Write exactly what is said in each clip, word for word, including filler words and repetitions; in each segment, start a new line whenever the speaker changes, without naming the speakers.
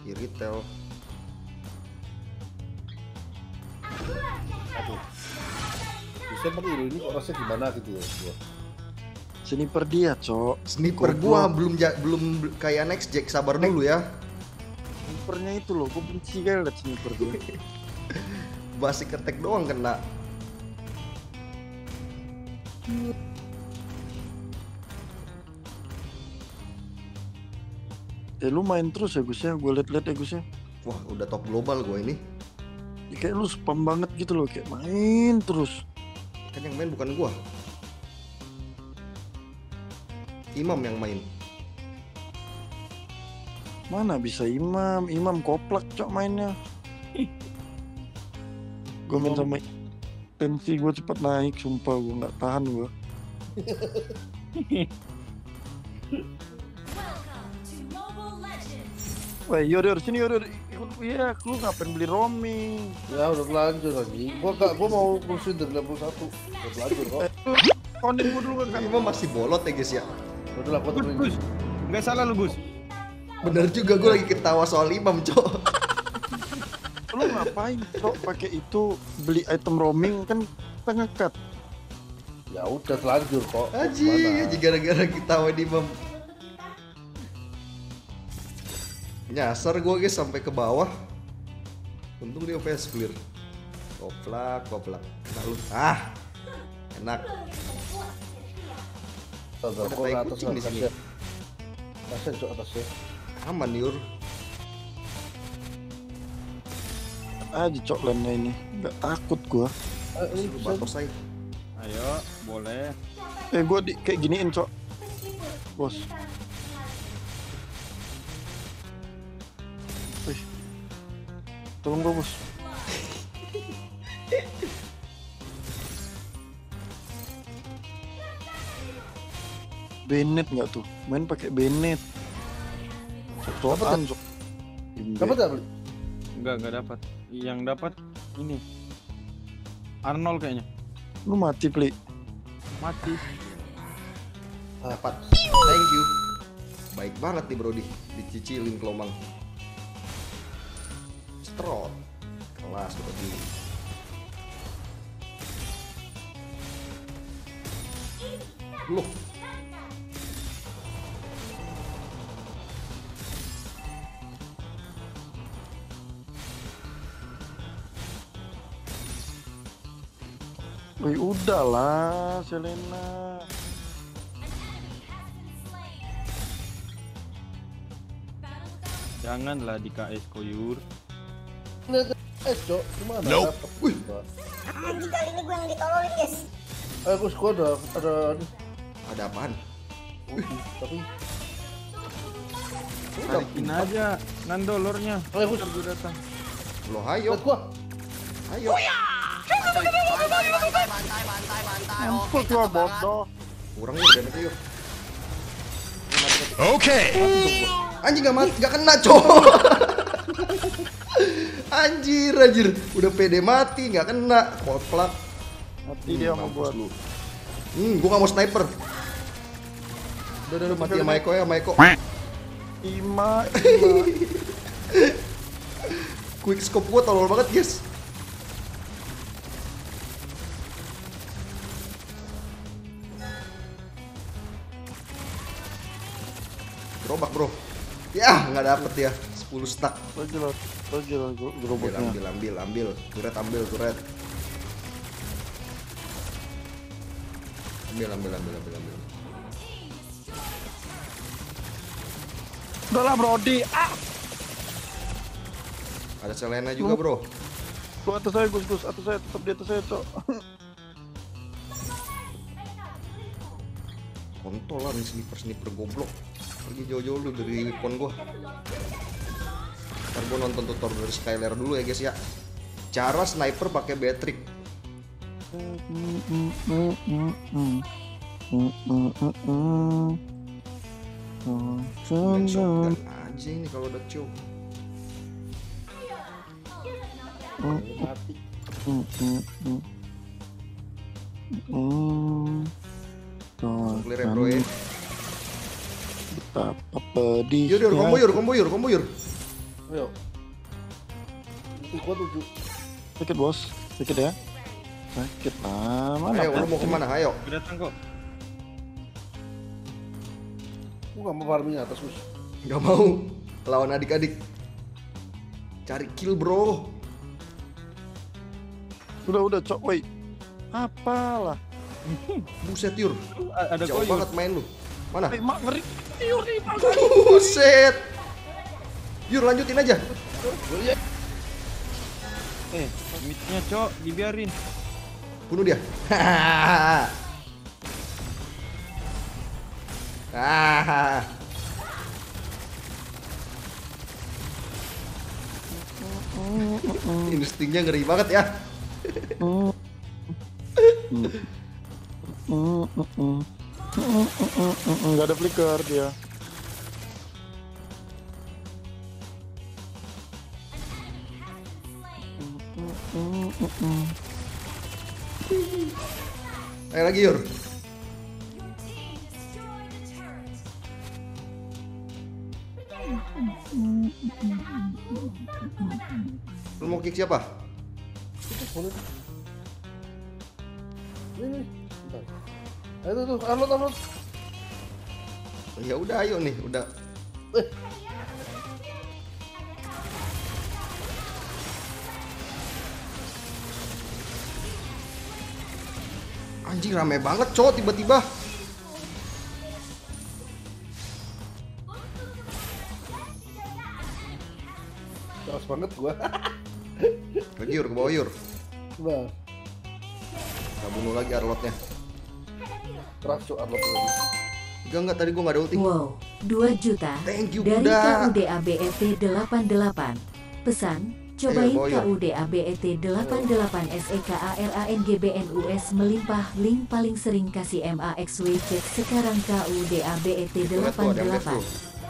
kiri tel.
Aduh. Bisa pakai ini kok rasanya gimana gitu ya gua.
Sniper dia, Cok.
Sniper gua belum ja, belum kayak next Jack, sabar dulu ya.
Snipernya itu loh, gua benci kayak liat sniper dia.
Basic attack doang kena.
Eh lu main terus ya Gus ya, gue liat-liat ya Gus ya.
Wah udah top global gua ini.
Ya, kayak lu spam banget gitu loh, kayak main terus.
Kan yang main bukan gua. Imam yang main.
Mana bisa Imam, Imam koplak Cok mainnya. Gue main sama tensi gue cepat naik, sumpah gue nggak tahan gue. Wah, Yor, Yor, sini Yor, Yor. Ikut, iya, lu ngapain beli roaming?
Ya udah lanjut lagi. Gua gak, gua mau kursi dari level satu. Udah lanjut kok.
Konin gue dulu kan.
Imam masih bolot ya guys ya.
Udah lah, gua
Gus,
temenin.
Gus. Nggak salah lu, Gus.
Bener juga gue lagi ketawa soal Imam, Cok.
Lu ngapain Cok pakai itu beli item roaming kan kita ngekat.
Ya udah telanjur kok.
Aji,
Gimana?
aji gara-gara ketawa di Imam. Nyasar gue guys sampai ke bawah. Untung dia face clear. Koplak, koplak. Nah, lu. Ah. Enak.
Tuh, tuh,
Ada
gua
tai
ke atas
kucing di sini.
atasnya. Atasnya Cok, atasnya.
Aman, Yur.
Aja Cok lainnya ini, nggak takut gua.
Eh, ini
Lu
bisa
batos aja.
Ayo, boleh.
Eh gua di kayak giniin Cok. Bos. Wih. Tolong gua, Bos. Bennett nggak tuh? Main pakai Bennett. Cocokan, Cok.
dapat enggak beli?
Enggak, enggak dapat. Yang dapat ini. Arnold kayaknya.
Lu mati, Pli.
Mati.
Dapat. Thank you. Baik banget nih Brody. Dicicilin kelomang. Strot. Kelas Brody. Loh.
Wih, udahlah, Selena.
Janganlah di K S Koyur.
Eh Cok, gimana?
Nope.
Dapat.
Wih.
Anjing kali ini gue yang ditololin guys.
Eh Gus, gua ada ada
Ada apaan?
tapi
Tarikin aja nandolornya.
eh Gus,
Gue datang.
Loh, ayo.
lihat gua.
Ayo.
Mampus lo bodoh.
Kurang yuk, damage yuk. Oke. Anjing gak mati, gak kena cowok. Anjir, anjir. Udah pede mati, gak kena. Koplak.
Mati dia mau buat.
lu. Hmm, gua gak mau sniper. Udah, udah, udah mati sama Eko ya, sama Eko.
Ima, Ima.
Quick scope gua tolol banget, guys. Gerobak, bro. Ya, nggak dapet ya. sepuluh stack.
Lagi lah, lagi lah
Ambil,
gerobaknya.
ambil, ambil, ambil. Turet, ambil, turet. Ambil, ambil, ambil, ambil, ambil.
Udah lah Brody. Ah,
Ada Selena juga, bro.
lu atas saya Gus, Gus. Atas saya, tetap di atas saya, Cok.
Kontol lah nih sniper-sniper goblok. Pergi jauh-jauh lu dari weapon gua. Ntar gua nonton tutorial dari Skylar dulu ya guys ya. Cara sniper pakai Beatrix. Main shotgun aja ini kalau udah cow.
Mati.
Clear ya bro ya.
Betapa pedih.
Yur, yur, combo yur, combo yur, combo yur.
Ayo. Itu gua tujuh.
Sedikit bos, sedikit ya. Sakit lah, mana?
Ayo, lu mau kemana? Ayo.
Udah datang kok.
Gua nggak mau farming atas mus.
Gak mau lawan adik-adik. Cari kill bro.
Udah udah cok, woi. Apalah?
Buset Yur.
A- Ada
Jauh
koyo.
banget main lu. Mana?
Eh, mak ngeri. Yur, ih, mak.
Buset. Yur lanjutin aja.
Eh, mitnya cok, dibiarin.
Bunuh dia. Ah. Instingnya ngeri banget ya.
Nggak ada flicker dia.
Ayo lagi Yur. Lu mau kick siapa?
Boleh. Ini. Bentar. Ayo tuh, tuh, upload, upload.
Ya udah ayo nih, udah.
Eh.
Anjing rame banget cowok tiba-tiba.
Keras banget gua.
Lagi Yur, ke bawah Yur.
Nah,
Kita bunuh lagi Arlotnya.
keras cok upload lagi.
Enggak enggak tadi gua nggak ada ulti.
Wow, dua juta
Thank you
dari
Bunda.
K U D A B E T delapan delapan. Pesan, cobain
Ayo,
K
Boyo.
U D A B E T delapan delapan S E K A R A N G B N U S melimpah link paling sering kasih M A X W cek sekarang K U D A B E T
Lihat tuh
delapan
ada yang left
delapan.
tuh.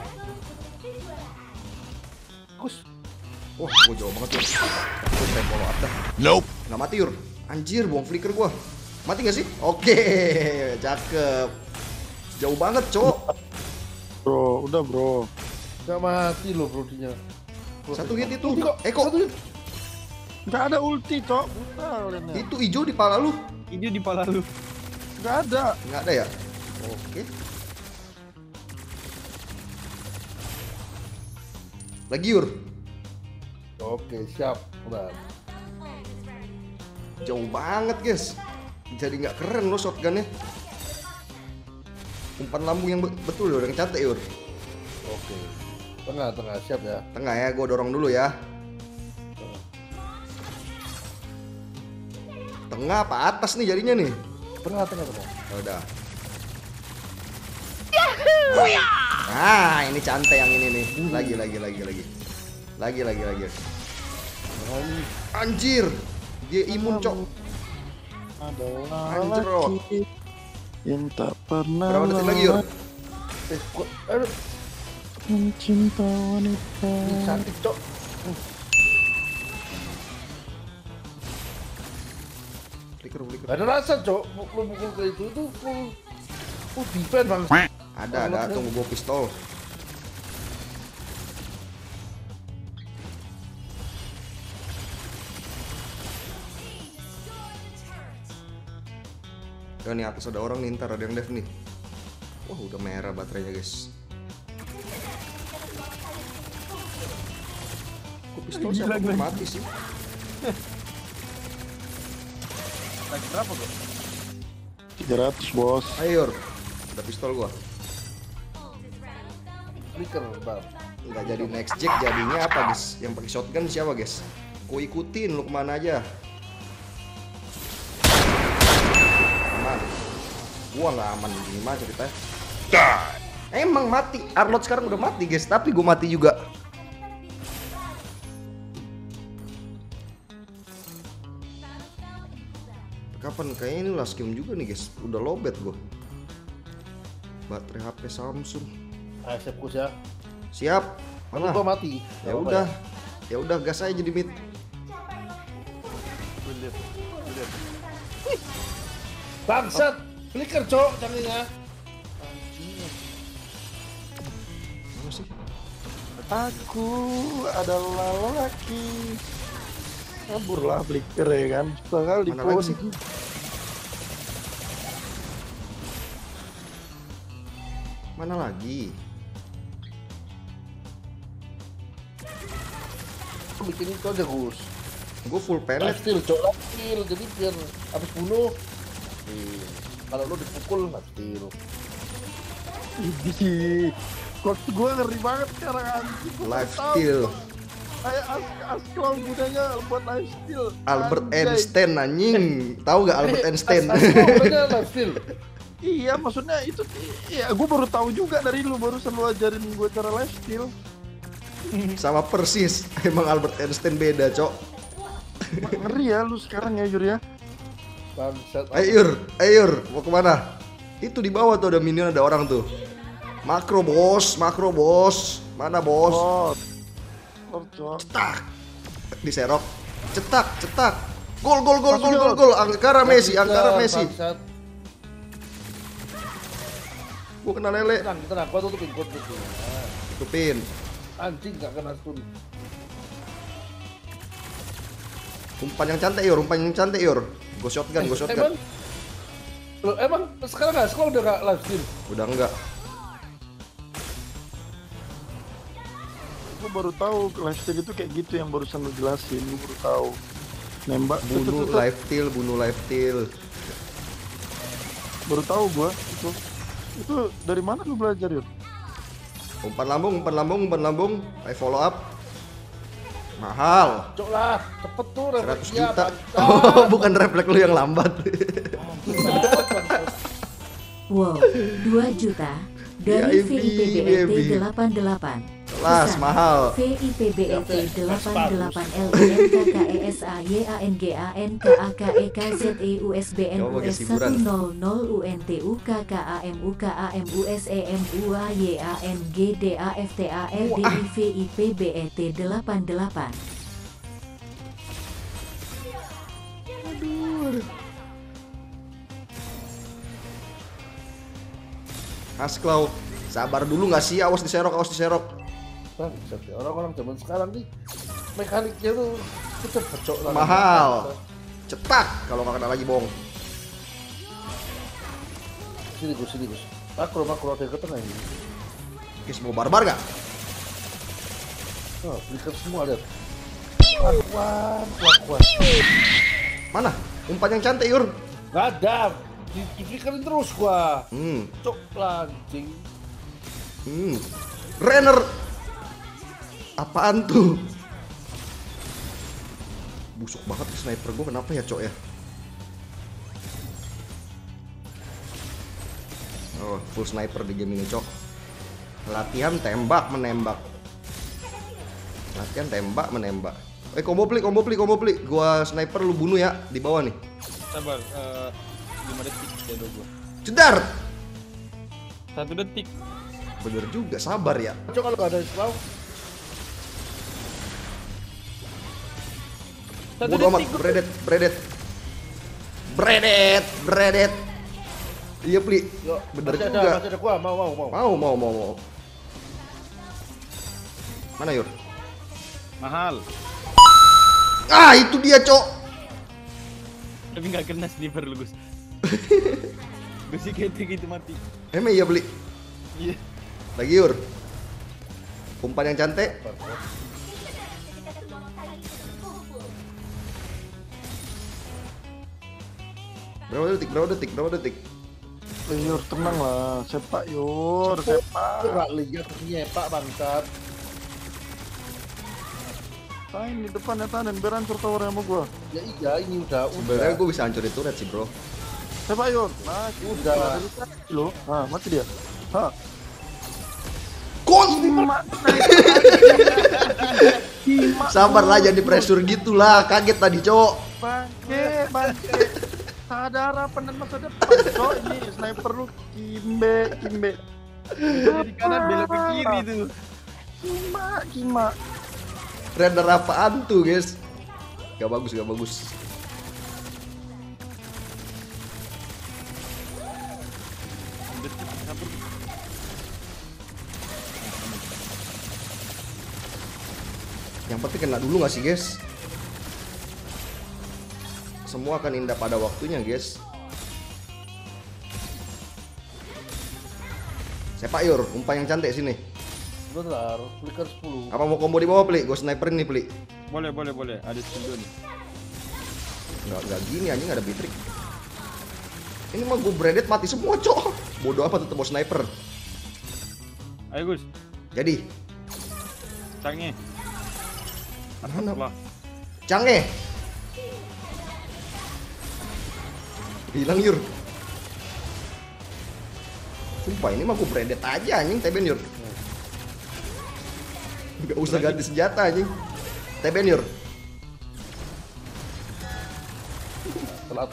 Kus.
Wah, gua jauh banget Yur. Gua pengen follow up dah. Nope. Nggak mati Yur. Anjir, buang flicker gua. Mati nggak sih? Oke, cakep. Jauh banget, cowok.
Bro, udah bro.
Gak mati loh brodinya.
Satu hit itu.
Ulti kok.
Eh kok
Satu hit.
Nggak ada ulti cok, buta kalian.
itu hijau di pala lu?
Ini di pala lu.
Nggak ada.
Nggak ada ya? Oke. Lagi Yur.
Oke, siap. Udah.
Jauh banget guys. Jadi nggak keren lo shotgunnya. Umpan lambung yang be- betul loh, yang cantik Yur.
Oke. Tengah, tengah, siap ya.
Tengah ya, gue dorong dulu ya. Tengah apa atas nih jadinya nih?
Tengah, tengah, tengah.
Ya udah. Nah, ini cantik yang ini nih. Lagi, lagi, lagi, lagi. Lagi, lagi, lagi. Anjir, dia imun cok.
Adalah
Anjrot.
laki yang tak pernah
Berapa detik lagi Yur?
Eh, gua, aduh,
mencinta wanita.
ini cantik cok.
Flicker, flicker.
Gak ada rasa cok. Lu pukul kayak itu itu full full defense bang.
Ada, ada. Tunggu gue pistol. Ya nih atas ada orang nih, ntar ada yang dev nih. Wah udah merah baterainya guys. Kok pistol siapa yang mati sih?
Lagi berapa kok?
tiga ratus bos.
Ayo Yor, ada pistol gua.
Flicker bang.
Nggak jadi next jack, jadinya apa guys? Yang pakai shotgun siapa guys? Ku ikutin lu kemana aja. Aman. Gua nggak aman gimana ceritanya? Emang mati. Arlot sekarang udah mati guys, tapi gua mati juga. Kapan kayaknya ini last game juga nih guys. Udah lowbat gua. Baterai H P Samsung.
Ayo siap kus ya.
Siap.
Mana?
Mana?
Gua mati.
Ya
Gak apa-apa
udah. Ya udah gas aja di mid.
Bangsat. Flicker cok canggihnya.
Mana sih?
Aku adalah lelaki. Kaburlah flicker ya kan. Sekali
Mana lagi sih? Mana lagi?
Aku bikin itu aja Gus.
Gue full pelet.
Lifesteal, cok lifesteal. Jadi biar habis bunuh. Nih, kalau lu dipukul lifesteal.
Idih. Kok gue ngeri banget sekarang anjing. Gua
Life
tahu.
steal.
Kayak as Ascroll gunanya buat life steal.
Albert
Anjay.
Einstein anjing. Tahu gak Albert Einstein?
Ascroll lifesteal.
Iya, maksudnya itu. Iya, gue baru tahu juga dari lu, baru selalu ajarin gue cara life steal.
Sama persis. Emang Albert Einstein beda, Cok.
Ngeri ya lu sekarang ya Yur ya.
Bangsat.
Ayo Yur, ayo Yur, mau kemana? Itu di bawah tuh ada minion, ada orang tuh. Makro bos, makro bos. Mana bos?
Oh. Oh, Cok.
Cetak. Diserok. Cetak, cetak. Gol, gol, gol, gol, gol, gol. Angkara Messi, Angkara Messi.
Bangsat.
Gua kena lele.
Tenang, tenang, gua tutupin, gua tutupin.
Tutupin.
Anjing gak kena stun.
Umpan yang cantik Yur, umpan yang cantik Yur. Gua shotgun, gua shotgun.
Emang, loh, emang sekarang gak sekolah udah gak live stream?
Udah enggak.
Gue baru tahu life steal itu kayak gitu yang barusan lu jelasin. Gue baru tahu. Nembak
Bunuh
tut, tut, tut.
live steal, bunuh live steal.
Baru tahu gue itu. Itu dari mana lu belajar Yur?
Umpan lambung, umpan lambung, umpan lambung. Ayo follow up. Mahal.
Cok lah, cepet tuh
seratus
refleksnya,
juta.
bangsat.
Oh, bukan refleks lu yang lambat.
Wow, dua juta
Ya,
dari
Ibi,
V I P B E
baby.
T delapan delapan.
Kelas
Pesan,
mahal.
V I P B E T delapan delapan L I N K K E S A Y A N G A N K A K E K Z E U S B N U
Coba
S
kasih hiburan.
satu nol nol U N T U K K A M U K A M U S E M U A Y A N G D A F T A L D I V I P B E T delapan delapan.
Asklau, sabar dulu nggak sih? Awas diserok, awas diserok.
Bangsat ya, orang-orang zaman sekarang nih mekaniknya tuh cepet cok lah.
Mahal. Cetak kalau nggak kena lagi bohong.
Sini Gus, sini Gus. Makro, makro ada ke tengah ini.
Oke, mau barbar nggak?
Oh, berikan semua lihat. Kelakuan, kelakuan.
Mana? Umpan yang cantik Yur.
Gak ada. Di, diberikan terus gua.
Hmm,
Cok lancing.
hmm. Renner. Apaan tuh? Busuk banget sniper gue, kenapa ya Cok ya? Oh, full sniper di game ini Cok. Latihan tembak menembak. Latihan tembak menembak. Eh combo pli, combo pli, combo pli. Gua sniper lu bunuh ya di bawah nih.
Sabar, eh, lima detik shadow gua.
Cedar.
Satu detik.
Bener juga, sabar ya.
Cok kalau gak ada Islam.
Satu
Bodo amat,
detik. gua.
bredet, bredet. Bredet, bredet. Iya pli.
Yuk,
Bener
masih
juga.
ada, masih ada gua, mau, mau, mau.
Mau, mau, mau, mau. Mana Yur?
Mahal.
Ah, itu dia, Cok.
Tapi nggak kena sniper lu Gus. Gus sih kayak gitu mati.
Emang iya beli.
Iya.
Lagi Yur. Umpan yang cantik. Berapa detik? Berapa detik? Berapa detik?
Eh, Yur tenang lah, sepak Yur, sepak.
Lu gak lihat nyepak bangsat.
Tain di depan ya tanen, biar hancur tower sama gua.
Ya iya, ini udah,
Sebenarnya
udah.
gue bisa hancurin turret sih, bro.
Sepak Yur, nah
Udah lah.
lo, ah mati dia. Hah,
Kon! Sabar lah, jangan di pressure gitulah. Kaget tadi, Cok.
bangke, bangke. Sadar apa dan masa depan, Cok. Ini sniper lu kimbe, kimbe.
Dari kanan belok ke kiri tuh.
Kima, kima.
Render apaan tuh, guys? Gak bagus, gak bagus. Yang penting kena dulu nggak sih guys? Semua akan indah pada waktunya guys. Sepak Yur, umpan yang cantik sini.
Bentar, flicker sepuluh.
Apa mau combo di bawah Pli? Gue sniper ini Pli.
Boleh, boleh, boleh. Ada skill nih.
Nggak, nggak gini anjing, ada bitrik. Ini mah gue branded mati semua cok. Bodoh apa tetep mau sniper.
Ayo Gus,
Jadi
cangnya.
Mana?
Lah.
Canggih. Hilang Yur. Sumpah ini mah gue branded aja anjing Teben Yur. Gak usah ganti senjata anjing. Teben Yur.
Telat.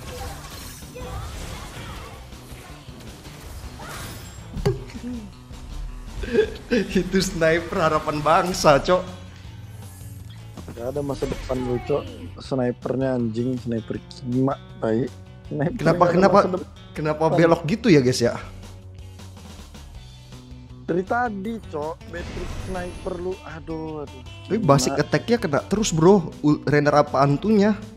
Itu sniper harapan bangsa cok.
Gak ada masa depan lu cok. Snipernya anjing, sniper kima baik. Sniper
Kenapa
nggak ada
kenapa
masa depan.
kenapa belok gitu ya guys ya?
Dari tadi cok, battery sniper lu, aduh aduh.
Tapi basic attack-nya kena terus bro. Ul- Render apa antunya?